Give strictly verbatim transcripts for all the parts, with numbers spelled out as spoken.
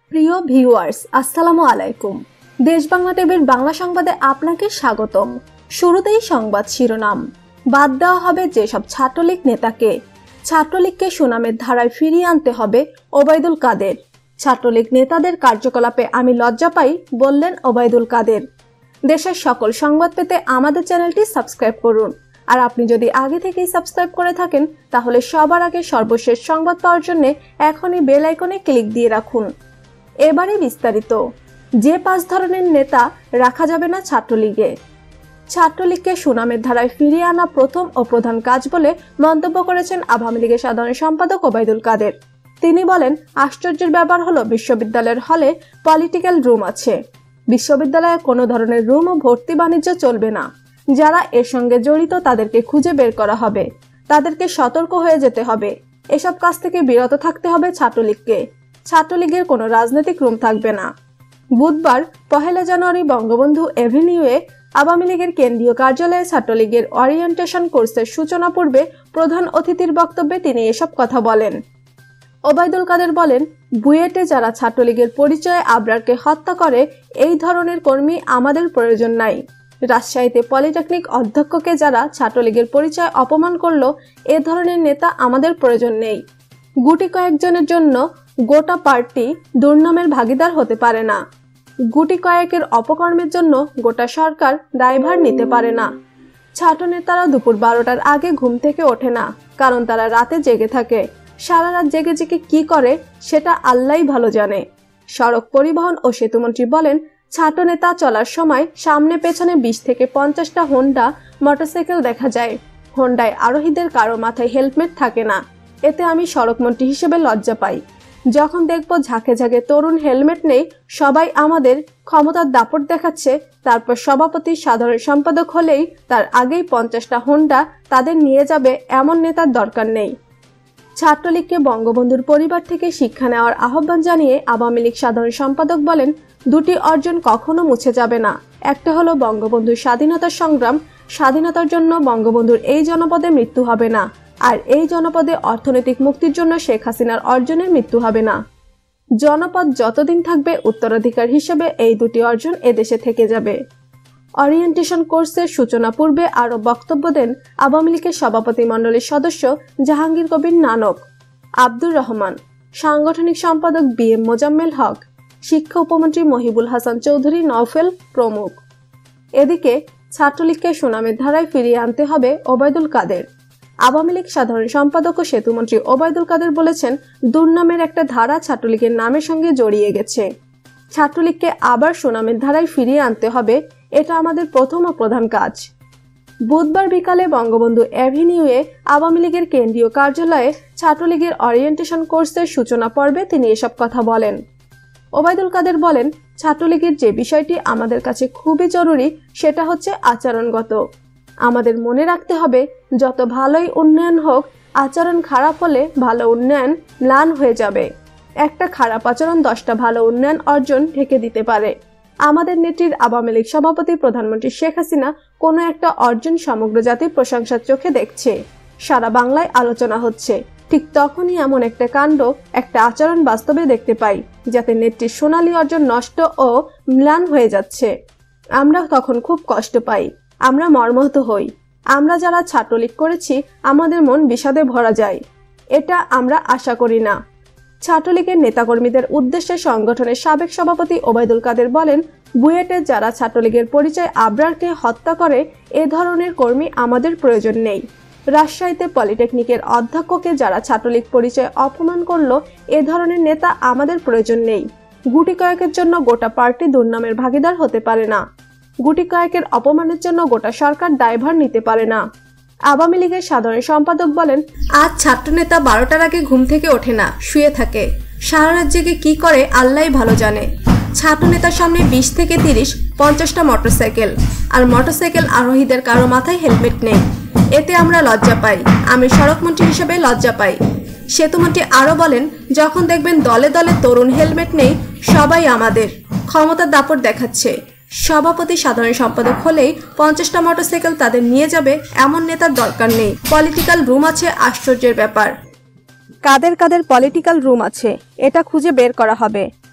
প্রিয় ভিউয়ার্স, আসসালামু আলাইকুম। দেশ বাংলা টিভির বাংলা সংবাদে আপনাকে স্বাগতম। শুরুতেই সংবাদ শিরোনাম। বাদ দেওয়া হবে যেসব ছাত্রলীগ নেতাকে। ছাত্রলীগকে সুনামের ধারায় ফিরিয়ে আনতে হবে ওবায়দুল কাদের। ছাত্রলীগ নেতাদের কার্যকলাপে আমি লজ্জা পাই, বললেন ওবায়দুল কাদের। দেশের সকল সংবাদ পেতে আমাদের চ্যানেলটি সাবস্ক্রাইব করুন। আর আপনি যদি আগে থেকেই সাবস্ক্রাইব করে থাকেন, তাহলে সবার আগে সর্বশেষ সংবাদ পাওয়ার জন্য এখনই বেল আইকনে ক্লিক দিয়ে রাখুন। এবারে বিস্তারিত। যে পাঁচ ধরনের নেতা রাখা যাবে না ছাত্রলীগে। ছাত্রলীগকে সুনামের ধারায় ফিরিয়ে আনা প্রথম ও প্রধান কাজ বলে মন্তব্য করেছেন আওয়ামী লীগের সাধারণ সম্পাদক ওবায়দুল কাদের। তিনি বলেন, আশ্চর্যের ব্যাপার হলো বিশ্ববিদ্যালয়ের হলে পলিটিক্যাল রুম আছে। বিশ্ববিদ্যালয়ে কোনো ধরনের রুম ও ভর্তি বাণিজ্য চলবে না। যারা এর সঙ্গে জড়িত তাদেরকে খুঁজে বের করা হবে, তাদেরকে সতর্ক হয়ে যেতে হবে। এসব কাজ থেকে বিরত থাকতে হবে ছাত্রলীগকে। ছাত্রলীগের কোনো রাজনৈতিক রুম থাকবে না। বুধবার পহেলা জানুয়ারি বঙ্গবন্ধু এভিনিউয়ে আওয়ামী লীগের কেন্দ্রীয় কার্যালয়ে ছাত্রলীগের ওরিয়েন্টেশন কোর্সের সূচনা পূর্বে প্রধান অতিথির বক্তব্যে তিনি এসব কথা বলেন। ওবায়দুল কাদের বলেন, বুয়েটে যারা ছাত্রলীগের পরিচয়ে আবরারকে হত্যা করে, এই ধরনের কর্মী আমাদের প্রয়োজন নাই। রাজশাহীতে পলিটেকনিক অধ্যক্ষকে যারা ছাত্রলীগের পরিচয় অপমান করল, এ ধরনের নেতা আমাদের প্রয়োজন নেই। গুটি কয়েকজনের জন্য গোটা পার্টি দুর্নামের ভাগিদার হতে পারে না। গুটি কয়েকের অপকর্মের জন্য গোটা সরকার দায়ভার নিতে পারে না। ছাত্র নেতারা দুপুর বারোটার আগে ঘুম থেকে ওঠে না, কারণ তারা রাতে জেগে থাকে। সারা রাত জেগে জেগে কি করে সেটা আল্লাহই ভালো জানে। সড়ক পরিবহন ও সেতুমন্ত্রী বলেন, ছাত্র নেতা চলার সময় সামনে পেছনে বিশ থেকে পঞ্চাশটা হোন্ডা মোটরসাইকেল দেখা যায়। হোন্ডায় আরোহীদের কারো মাথায় হেলমেট থাকে না। এতে আমি সড়কমন্ত্রী হিসেবে লজ্জা পাই। যখন দেখব ঝাঁকে ঝাঁকে তরুণ হেলমেট নেই, সবাই আমাদের ক্ষমতার দাপট দেখাচ্ছে, তারপর সভাপতি সাধারণ সম্পাদক হলেই তার আগেই পঞ্চাশটা হোন্ডা তাদের নিয়ে যাবে, এমন নেতার দরকার নেই। ছাত্রলীগকে বঙ্গবন্ধুর পরিবার থেকে শিক্ষা নেওয়ার আহ্বান জানিয়ে আওয়ামী লীগ সাধারণ সম্পাদক বলেন, দুটি অর্জন কখনো মুছে যাবে না। একটা হলো বঙ্গবন্ধুর স্বাধীনতার সংগ্রাম। স্বাধীনতার জন্য বঙ্গবন্ধুর এই জনপদে মৃত্যু হবে না, আর এই জনপদে অর্থনৈতিক মুক্তির জন্য শেখ হাসিনার অর্জনের মৃত্যু হবে না। জনপদ যতদিন থাকবে, উত্তরাধিকার হিসেবে এই দুটি অর্জন এদেশে থেকে যাবে। ওরিয়েন্টেশন কোর্সের সূচনা পূর্বে আরও বক্তব্য দেন আওয়ামী লীগের সভাপতি মণ্ডলীর সদস্য জাহাঙ্গীর কবির নানক, আব্দুর রহমান, সাংগঠনিক সম্পাদক বি এম মোজাম্মেল হক, শিক্ষা উপমন্ত্রী মহিবুল হাসান চৌধুরী নওফেল প্রমুখ। এদিকে ছাত্রলীগকে সুনামের ধারায় ফিরিয়ে আনতে হবে ওবায়দুল কাদের। আওয়ামী লীগ সাধারণ সম্পাদক ও সেতুমন্ত্রী ওবায়দুল কাদের বলেছেন, দুর্নামের একটা ধারা ছাত্রলীগের নামের সঙ্গে জড়িয়ে গেছে। ছাত্রলীগকে আবার সুনামের ধারায় ফিরিয়ে আনতে হবে, এটা আমাদের প্রথম ও প্রধান কাজ। বুধবার বিকালে বঙ্গবন্ধু এভিনিউয়ে আওয়ামী লীগের কেন্দ্রীয় কার্যালয়ে ছাত্রলীগের ওরিয়েন্টেশন কোর্সের সূচনা পর্বে তিনি এসব কথা বলেন। ওবায়দুল কাদের বলেন, ছাত্রলীগের যে বিষয়টি আমাদের কাছে খুবই জরুরি, সেটা হচ্ছে আচরণগত। আমাদের মনে রাখতে হবে, যত ভালোই উন্নয়ন হোক, আচরণ খারাপ হলে ভালো উন্নয়ন ম্লান হয়ে যাবে। একটা খারাপ আচরণ দশটা ভালো উন্নয়ন অর্জন ঢেকে দিতে পারে। আমাদের নেত্রীর আওয়ামী লীগ সভাপতি প্রধানমন্ত্রী শেখ হাসিনা কোনো একটা অর্জন সমগ্র জাতির প্রশংসার চোখে দেখছে, সারা বাংলায় আলোচনা হচ্ছে। ঠিক তখনই এমন একটা কাণ্ড, একটা আচরণ বাস্তবে দেখতে পাই, যাতে নেত্রীর সোনালী অর্জন নষ্ট ও ম্লান হয়ে যাচ্ছে। আমরা তখন খুব কষ্ট পাই, আমরা মর্মাহত হই। আমরা যারা ছাত্রলীগ করেছি, আমাদের মন বিষাদে ভরা যায়। এটা আমরা আশা করি না। ছাত্রলীগের নেতাকর্মীদের উদ্দেশ্যে সংগঠনের সাবেক সভাপতি ওবায়দুল কাদের বলেন, বুয়েটে যারা ছাত্রলীগের পরিচয় আবরারকে হত্যা করে, এ ধরনের কর্মী আমাদের প্রয়োজন নেই। রাজশাহীতে পলিটেকনিকের অধ্যক্ষকে যারা ছাত্রলীগ পরিচয় অপমান করল, এ ধরনের নেতা আমাদের প্রয়োজন নেই। গুটি কয়েকের জন্য গোটা পার্টি দুর্নামের ভাগিদার হতে পারে না। গুটি কয়েকের অপমানের জন্য গোটা সরকার দায়ভার নিতে পারে না। আওয়ামী লীগের সাধারণ সম্পাদক বলেন, আজ ছাত্রনেতা বারোটার আগে ঘুম থেকে ওঠে না, শুয়ে থাকে। সারা রাত জেগে কি করে আল্লাহই ভালো জানে। ছাত্রনেতার সামনে বিশ থেকে তিরিশ পঞ্চাশটা মোটরসাইকেল, আর মোটরসাইকেল আরোহীদের কারো মাথায় হেলমেট নেই। এতে আমরা লজ্জা পাই। আমি সড়কমন্ত্রী হিসেবে লজ্জা পাই। সেতুমন্ত্রী আরও বলেন, যখন দেখবেন দলে দলে তরুণ হেলমেট নেই, সবাই আমাদের ক্ষমতার দাপট দেখাচ্ছে। সভাপতি সাধারণ সম্পাদক হলেই পঞ্চাশটা মোটরসাইকেল তাদের নিয়ে যাবে, এমন নেতার দরকার নেই। পলিটিক্যাল রুম আছে, আশ্চর্যের ব্যাপার। কাদের কাদের পলিটিক্যাল রুম আছে, এটা খুঁজে বের করা হবে।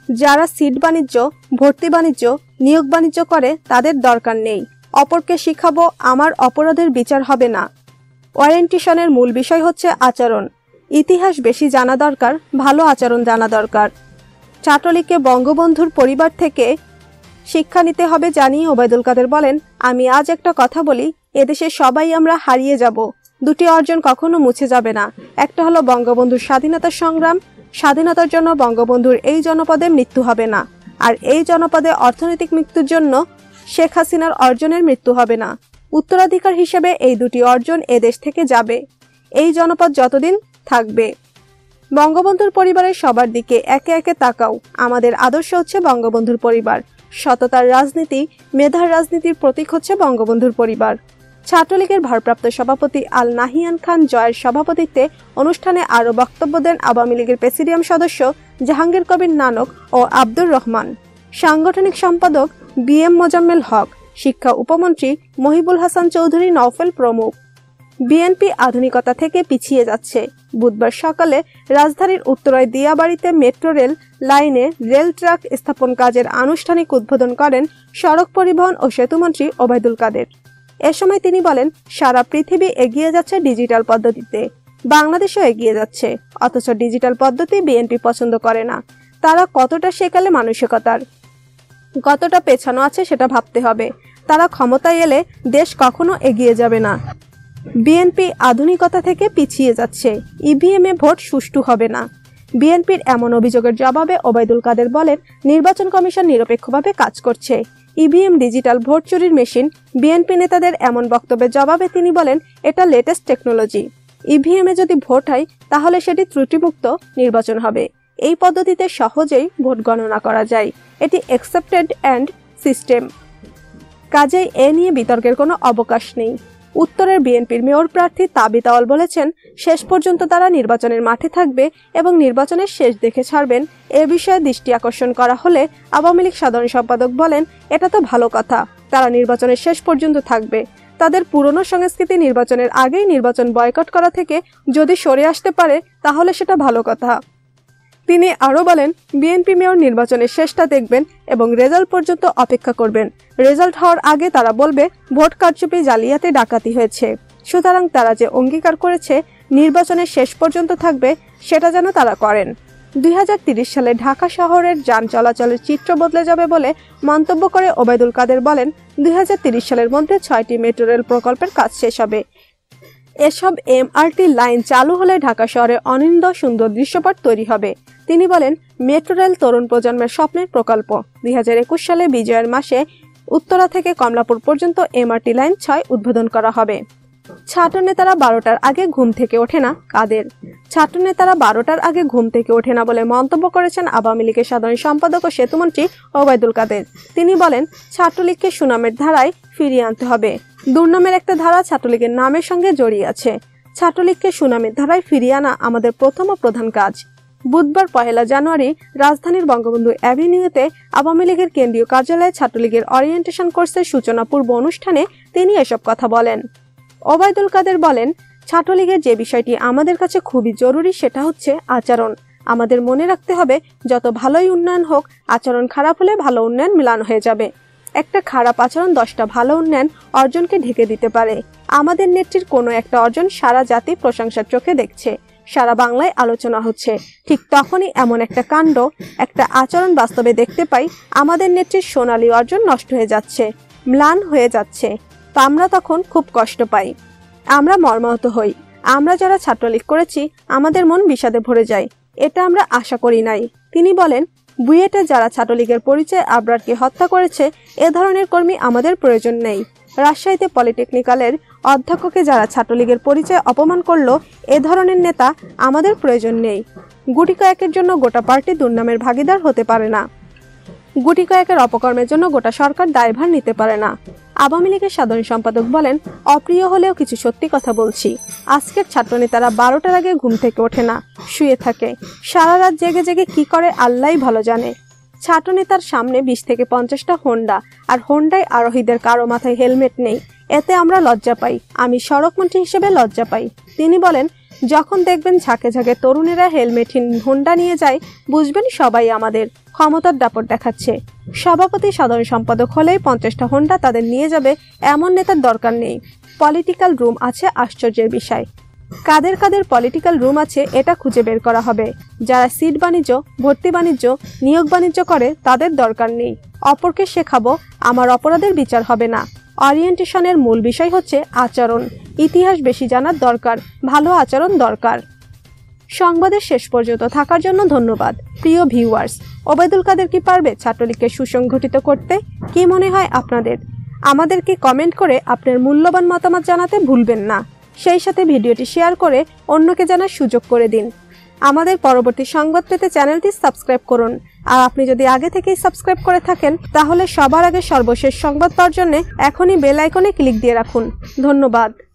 যারা সিট বাণিজ্য, ভর্তি বাণিজ্য, নিয়োগ বাণিজ্য করে তাদের দরকার নেই। অপরকে শিখাবো আমার অপরাধের বিচার হবে না। ওরিয়েন্টেশনের মূল বিষয় হচ্ছে আচরণ। ইতিহাস বেশি জানা দরকার, ভালো আচরণ জানা দরকার। ছাত্রলীগকে বঙ্গবন্ধুর পরিবার থেকে শিক্ষা নিতে হবে জানিয়ে ওবায়দুল কাদের বলেন, আমি আজ একটা কথা বলি, এদেশে সবাই আমরা হারিয়ে যাব। দুটি অর্জন কখনো মুছে যাবে না। একটা হলো বঙ্গবন্ধুর স্বাধীনতার সংগ্রাম, স্বাধীনতার জন্য বঙ্গবন্ধুর এই জনপদে মৃত্যু হবে না। আর এই জনপদে অর্থনৈতিক মৃত্যুর জন্য শেখ হাসিনার অর্জনের মৃত্যু হবে না। উত্তরাধিকার হিসেবে এই দুটি অর্জন এদেশ থেকে যাবে, এই জনপদ যতদিন থাকবে। বঙ্গবন্ধুর পরিবারের সবার দিকে একে একে তাকাও। আমাদের আদর্শ হচ্ছে বঙ্গবন্ধুর পরিবার। সততার রাজনীতি, মেধার রাজনীতির প্রতীক হচ্ছে বঙ্গবন্ধুর পরিবার। ছাত্রলীগের ভারপ্রাপ্ত সভাপতি আল নাহিয়ান খান জয়ের সভাপতিত্বে অনুষ্ঠানে আরও বক্তব্য দেন আওয়ামী লীগের প্রেসিডিয়াম সদস্য জাহাঙ্গীর কবির নানক ও আব্দুর রহমান, সাংগঠনিক সম্পাদক বি এম মোজাম্মেল হক, শিক্ষা উপমন্ত্রী মহিবুল হাসান চৌধুরী নওফেল প্রমুখ। বিএনপি আধুনিকতা থেকে পিছিয়ে যাচ্ছে। বুধবার সকালে রাজধানীর উত্তরায় দিয়াবাড়িতে মেট্রো রেল লাইনে রেল ট্র্যাক স্থাপন কাজের আনুষ্ঠানিক উদ্বোধন করেন সড়ক পরিবহন ও সেতুমন্ত্রী ওবায়দুল কাদের। এ সময় তিনি বলেন, সারা পৃথিবী এগিয়ে যাচ্ছে ডিজিটাল পদ্ধতিতে, বাংলাদেশও এগিয়ে যাচ্ছে, অথচ ডিজিটাল পদ্ধতি বিএনপি পছন্দ করে না। তারা কতটা সেকালে মানসিকতার, কতটা পেছানো আছে সেটা ভাবতে হবে। তারা ক্ষমতায় এলে দেশ কখনো এগিয়ে যাবে না। বিএনপি আধুনিকতা থেকে পিছিয়ে যাচ্ছে, ইভিএম এ ভোট সুষ্ঠু হবে না। বিএনপির এমন অভিযোগের জবাবে ওবায়দুল কাদের বলেন, নির্বাচন কমিশন নিরপেক্ষভাবে কাজ করছে। ইভিএম ডিজিটাল ভোট চুরির মেশিন। বিএনপি নেতাদের এমন বক্তব্যের জবাবে তিনি বলেন, এটা লেটেস্ট টেকনোলজি। ইভিএম এ যদি ভোট হয় তাহলে সেটি ত্রুটিমুক্ত নির্বাচন হবে। এই পদ্ধতিতে সহজেই ভোট গণনা করা যায়। এটি অ্যাকসেপ্টেড অ্যান্ড সিস্টেম। কাজেই এ নিয়ে বিতর্কের কোনো অবকাশ নেই। উত্তরের বিএনপির মেয়র প্রার্থী তাবিত আওয়াল বলেছেন, শেষ পর্যন্ত তারা নির্বাচনের মাঠে থাকবে এবং নির্বাচনের শেষ দেখে ছাড়বেন। এ বিষয়ে দৃষ্টি আকর্ষণ করা হলে আওয়ামী লীগ সাধারণ সম্পাদক বলেন, এটা তো ভালো কথা, তারা নির্বাচনের শেষ পর্যন্ত থাকবে। তাদের পুরনো সংস্কৃতি নির্বাচনের আগেই নির্বাচন বয়কট করা থেকে যদি সরে আসতে পারে তাহলে সেটা ভালো কথা। তিনি আরও বলেন, বিএনপি মেয়র নির্বাচনের শেষটা দেখবেন এবং রেজাল্ট পর্যন্ত অপেক্ষা করবেন। রেজাল্ট হওয়ার আগে তারা বলবে ভোট কারচুপি, জালিয়াতি, ডাকাতি হয়েছে। সুতরাং তারা যে অঙ্গীকার করেছে নির্বাচনের শেষ পর্যন্ত থাকবে, সেটা যেন তারা করেন। দুই হাজার তিরিশ সালে ঢাকা শহরের যান চলাচলের চিত্র বদলে যাবে বলে মন্তব্য করে ওবায়দুল কাদের বলেন, দুই হাজার তিরিশ সালের মধ্যে ছয়টি মেট্রো রেল প্রকল্পের কাজ শেষ হবে। এসব এমআরটি লাইন চালু হলে ঢাকা শহরে অনিন্দ সুন্দর দৃশ্যপট তৈরি হবে। তিনি বলেন, মেট্রো রেল তরুণ প্রজন্মের স্বপ্নের প্রকল্প। দুই হাজার একুশ সালে বিজয়ের মাসে উত্তরা থেকে কমলাপুর পর্যন্ত এমআরটি লাইন ছয় উদ্বোধন করা হবে। ছাত্র নেতারা বারোটার আগে ঘুম থেকে ওঠে না কাদের। ছাত্র নেতারা বারোটার আগে ঘুম থেকে ওঠে না বলে মন্তব্য করেছেন আওয়ামী লীগের সাধারণ সম্পাদক ও সেতুমন্ত্রী ওবায়দুল কাদের। তিনি বলেন, ছাত্রলীগকে সুনামের ধারায় ফিরিয়ে আনতে হবে। দুর্নামের একটা ধারা ছাত্রলীগের নামের সঙ্গে জড়িয়ে আছে। ছাত্রলীগকে সুনামের ধারায় ফিরিয়ে আনা আমাদের প্রথম ও প্রধান কাজ। বুধবার পহেলা জানুয়ারি রাজধানীর বঙ্গবন্ধু অ্যাভিনিউতে আওয়ামী লীগের কেন্দ্রীয় কার্যালয়ে ছাত্রলীগের অরিয়েন্টেশন কোর্সের সূচনা পূর্ব অনুষ্ঠানে তিনি এসব কথা বলেন। ওবায়দুল কাদের বলেন, ছাত্রলীগের যে বিষয়টি আমাদের কাছে খুবই জরুরি সেটা হচ্ছে আচরণ। আমাদের মনে রাখতে হবে, যত ভালোই উন্নয়ন হোক, আচরণ খারাপ হলে ভালো উন্নয়ন ম্লান হয়ে যাবে। একটা খারাপ আচরণ দশটা ভালো উন্নয়ন অর্জনকে ঢেকে দিতে পারে। আমাদের নেত্রীর কোনো একটা অর্জন সারা জাতি প্রশংসার চোখে দেখছে, সারা বাংলায় আলোচনা হচ্ছে। ঠিক তখনই এমন একটা কাণ্ড, একটা আচরণ বাস্তবে দেখতে পাই, আমাদের নেত্রীর সোনালী অর্জন নষ্ট হয়ে যাচ্ছে, ম্লান হয়ে যাচ্ছে। তো আমরা তখন খুব কষ্ট পাই, আমরা মর্মাহত হই। আমরা যারা ছাত্রলীগ করেছি আমাদের মন বিষাদে ভরে যায়। এটা আমরা আশা করি নাই। তিনি বলেন, বুয়েটে যারা ছাত্রলীগের পরিচয়ে আবরারকে হত্যা করেছে, এ ধরনের কর্মী আমাদের প্রয়োজন নেই। রাজশাহীতে পলিটেকনিক্যালের অধ্যক্ষকে যারা ছাত্রলীগের পরিচয়ে অপমান করলো, এ ধরনের নেতা আমাদের প্রয়োজন নেই। গুটি কয়েকের জন্য গোটা পার্টি দুর্নামের ভাগিদার হতে পারে না। গুটি কয়েকের অপকর্মের জন্য গোটা সরকার দায়ভার নিতে পারে না। আওয়ামী লীগের সাধারণ সম্পাদক বলেন, অপ্রিয় হলেও কিছু সত্যি কথা বলছি। আজকের ছাত্রনেতারা বারোটার আগে ঘুম থেকে ওঠে না, শুয়ে থাকে। সারা রাত জেগে জেগে কি করে আল্লাহই ভালো জানে। ছাত্রনেতার সামনে বিশ থেকে পঞ্চাশটা হোন্ডা, আর হোন্ডায় আরোহীদের কারো মাথায় হেলমেট নেই। এতে আমরা লজ্জা পাই। আমি সড়কমন্ত্রী হিসেবে লজ্জা পাই। তিনি বলেন, যখন দেখবেন ঝাঁকে ঝাঁকে তরুণেরা হেলমেটহীন হোন্ডা নিয়ে যায়, বুঝবেন সবাই আমাদের ক্ষমতার দাপট দেখাচ্ছে। সভাপতি সাধারণ সম্পাদক হলেই পঞ্চাশটা হোন্ডা তাদের নিয়ে যাবে, এমন নেতার দরকার নেই। পলিটিক্যাল রুম আছে আশ্চর্যের বিষয়। কাদের কাদের পলিটিক্যাল রুম আছে এটা খুঁজে বের করা হবে। যারা সিট বাণিজ্য, ভর্তি বাণিজ্য, নিয়োগ বাণিজ্য করে তাদের দরকার নেই। অপরকে শেখাবো, আমার অপরাধের বিচার হবে না। অরিয়েন্টেশনের মূল বিষয় হচ্ছে আচরণ। ইতিহাস বেশি জানার দরকার, ভালো আচরণ দরকার। সংবাদের শেষ পর্যন্ত থাকার জন্য ধন্যবাদ। প্রিয় ভিউয়ার্স, ওবায়দুল কাদের কি পারবে ছাত্রলীগকে সুসংগঠিত করতে? কি মনে হয় আপনাদের? আমাদেরকে কমেন্ট করে আপনার মূল্যবান মতামত জানাতে ভুলবেন না। সেই সাথে ভিডিওটি শেয়ার করে অন্যকে জানার সুযোগ করে দিন। আমাদের পরবর্তী সংবাদ পেতে চ্যানেলটি সাবস্ক্রাইব করুন। আর আপনি যদি আগে থেকেই সাবস্ক্রাইব করে থাকেন তাহলে সবার আগে সর্বশেষ সংবাদ পাওয়ার জন্য এখনই বেল আইকনে ক্লিক দিয়ে রাখুন। ধন্যবাদ।